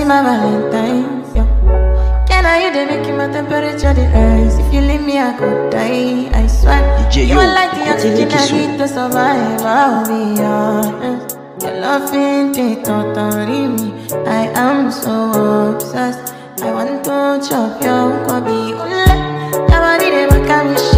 be my Valentine. Yeah. Can I you they making my temperature the rise? If you leave me, I could die. I swear. DJ, you are like the oxygen I need to survive. I'll be honest. Your love ain't it totally me. I am so obsessed. I want to chop your kobe. Your body they make me